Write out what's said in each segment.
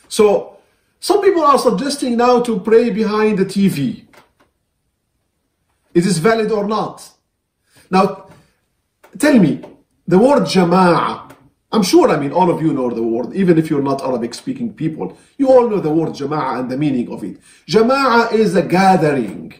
So some people are suggesting now to pray behind the TV. Is this valid or not? Now, tell me, the word jama'ah, I'm sure, all of you know the word, even if you're not Arabic speaking people, you all know the word jama'ah and the meaning of it. Jama'ah is a gathering,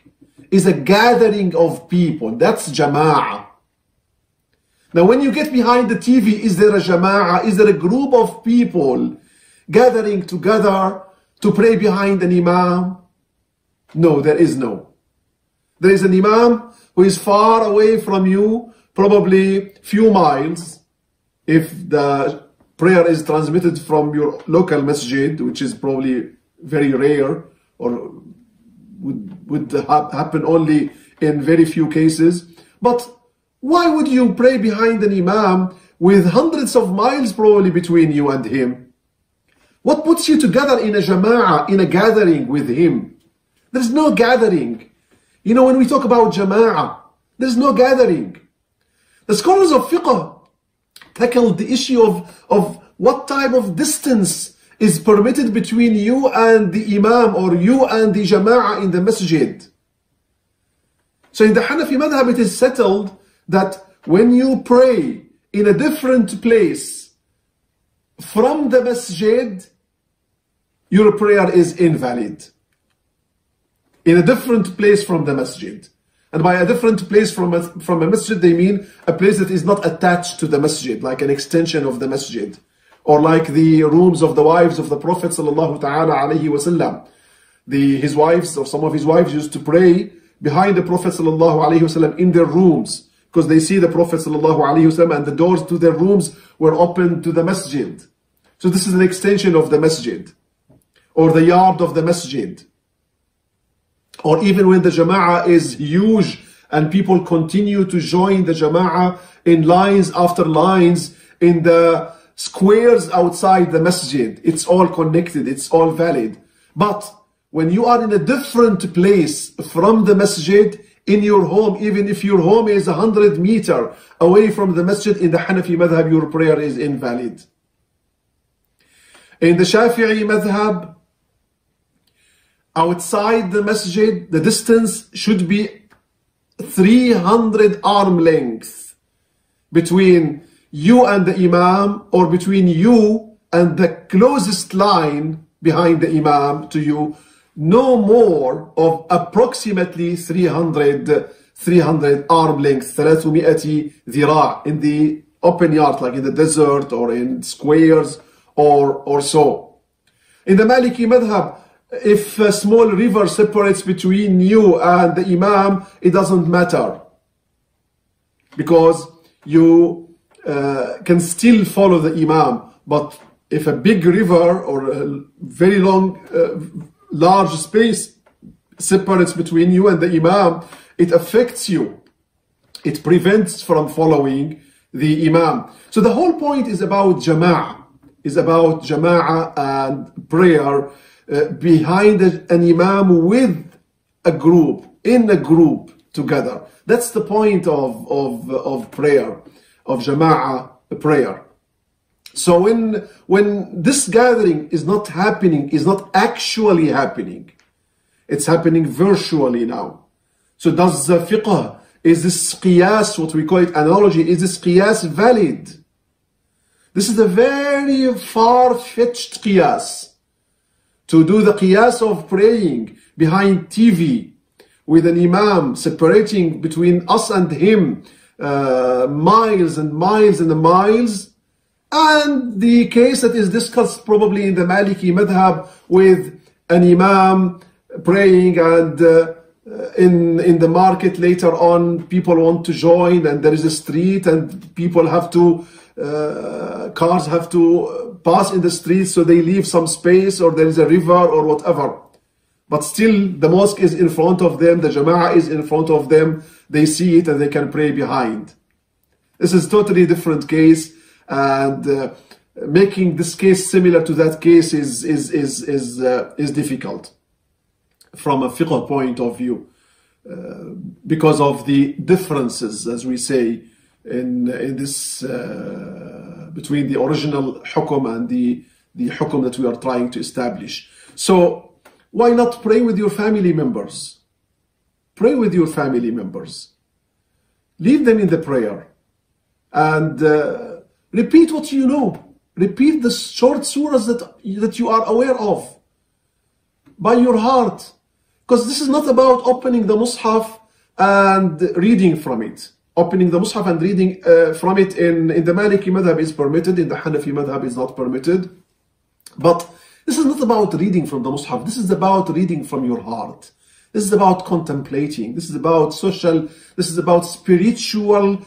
of people. That's jama'ah. Now, when you get behind the TV, is there a jama'ah? Is there a group of people gathering together to pray behind an imam? No, there is no. There is an imam who is far away from you, probably few miles, if the prayer is transmitted from your local masjid, which is probably very rare or would happen only in very few cases. But why would you pray behind an imam with hundreds of miles probably between you and him? What puts you together in a jama'ah, in a gathering with him? There's no gathering. You know, when we talk about jama'ah, there's no gathering. The scholars of fiqh tackled the issue of what type of distance is permitted between you and the imam or you and the jama'ah in the masjid. So in the Hanafi madhab, it is settled that when you pray in a different place from the masjid, your prayer is invalid. In a different place from the masjid. And by a different place from a masjid, they mean a place that is not attached to the masjid, like an extension of the masjid. Or like the rooms of the wives of the Prophet sallallahu ta'ala alayhi wa sallam. His wives, or some of his wives, used to pray behind the Prophet sallallahu alayhi wa sallam in their rooms, because they see the Prophet sallallahu alayhi wa sallam and the doors to their rooms were open to the masjid. So this is an extension of the masjid, or the yard of the masjid. Or even when the jama'ah is huge and people continue to join the jama'ah in lines after lines in the squares outside the masjid. It's all connected, it's all valid. But when you are in a different place from the masjid, in your home, even if your home is 100 meters away from the masjid, in the Hanafi madhab, your prayer is invalid. In the Shafi'i madhab, outside the masjid, the distance should be 300 arm length between you and the imam, or between you and the closest line behind the imam to you, no more of approximately 300 arm length, 300 ذراع, in the open yard, like in the desert or in squares or so. In the Maliki madhab, if a small river separates between you and the imam, it doesn't matter, because you can still follow the imam. But if a big river or a very large space separates between you and the imam, it affects you. It prevents from following the imam. So the whole point is about jama'ah, and prayer behind an imam with a group, in a group together. That's the point of prayer, of jama'ah prayer. So when this gathering is not happening, is not actually happening, it's happening virtually now. So does the fiqh, is this qiyas, what we call it analogy, is this qiyas valid? This is a very far-fetched qiyas. To do the qiyas of praying behind TV with an imam separating between us and him miles and miles and miles, and the case that is discussed probably in the Maliki madhab with an imam praying, and in the market later on people want to join, and there is a street and people have to cars have to pass in the street, so they leave some space, or there is a river or whatever. But still the mosque is in front of them, the jama'ah is in front of them, they see it and they can pray behind. This is totally different case, and making this case similar to that case is difficult from a fiqh point of view, because of the differences, as we say, in this between the original hukum and the the hukum that we are trying to establish. So why not pray with your family members? Pray with your family members. Lead them in the prayer. And repeat what you know. Repeat the short surahs that you are aware of by your heart. Because this is not about opening the Mus'haf and reading from it. Opening the Mus'haf and reading from it in the Maliki madhab is permitted, in the Hanafi madhab is not permitted. But this is not about reading from the Mus'haf. This is about reading from your heart. This is about contemplating. This is about social, this is about spiritual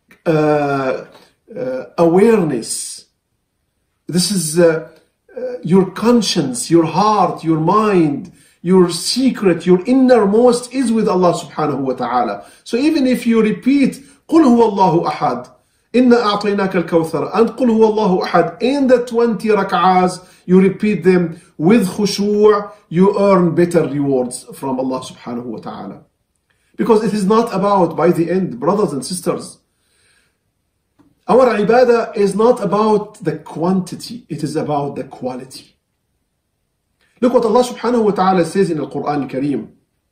awareness. This is your conscience, your heart, your mind, your secret, your innermost is with Allah subhanahu wa ta'ala. So even if you repeat قُلْ هُوَ اللَّهُ أَحَدٌ إِنَّا أَعْطَيْنَاكَ الْكَوْثَرَ and قُلْ هُوَ اللَّهُ أَحَدٌ in the 20 rak'ahs, you repeat them with khushu', you earn better rewards from Allah subhanahu wa ta'ala. Because it is not about, by the end, brothers and sisters, our ibadah is not about the quantity, it is about the quality. Look what Allah subhanahu wa ta'ala says in the Quran al-Kareem.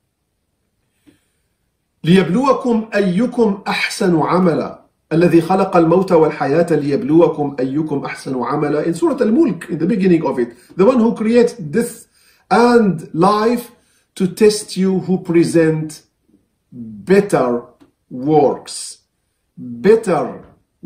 لِيَبْلُوَكُمْ أَيُّكُمْ أَحْسَنُ عَمَلًا الَّذِي خَلَقَ الْمَوْتَ وَالْحَيَاةَ لِيَبْلُوَكُمْ أَيُّكُمْ أَحْسَنُ عَمَلًا in Surah Al-Mulk, in the beginning of it. The one who creates death and life to test you, who present better works. Better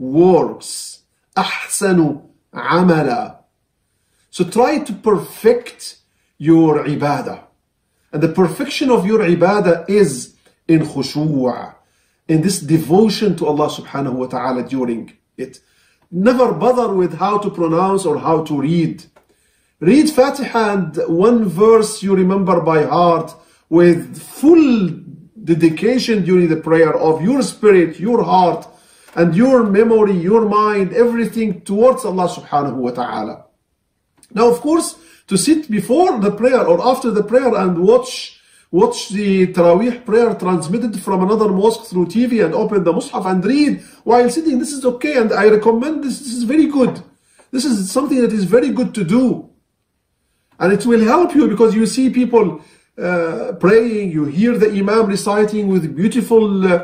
works. أَحْسَنُ عَمَلًا. So try to perfect your ibadah. And the perfection of your ibadah is in khushu', in this devotion to Allah subhanahu wa ta'ala during it. Never bother with how to pronounce or how to read. Read Fatiha and one verse you remember by heart with full dedication during the prayer of your spirit, your heart, and your memory, your mind, everything towards Allah subhanahu wa ta'ala. Now, of course, to sit before the prayer or after the prayer and watch the Taraweeh prayer transmitted from another mosque through TV and open the Mus'haf and read while sitting, this is okay, and I recommend this. This is very good. This is something that is very good to do. And it will help you because you see people praying, you hear the Imam reciting with beautiful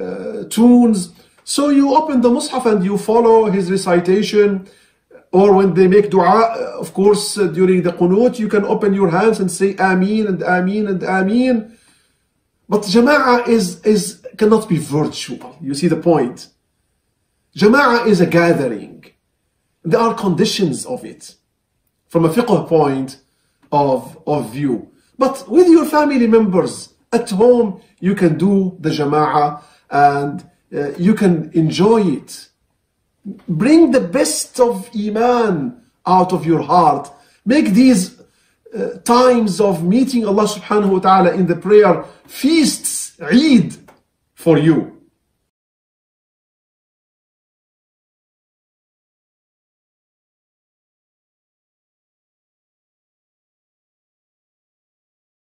tunes. So you open the Mus'haf and you follow his recitation. Or when they make dua, of course, during the qunut, you can open your hands and say Ameen and Ameen and Ameen. But Jama'ah cannot be virtual. You see the point? Jama'ah is a gathering. There are conditions of it from a fiqh point of view. But with your family members at home, you can do the Jama'ah and you can enjoy it. Bring the best of Iman out of your heart. Make these times of meeting Allah subhanahu wa ta'ala in the prayer feasts, Eid for you.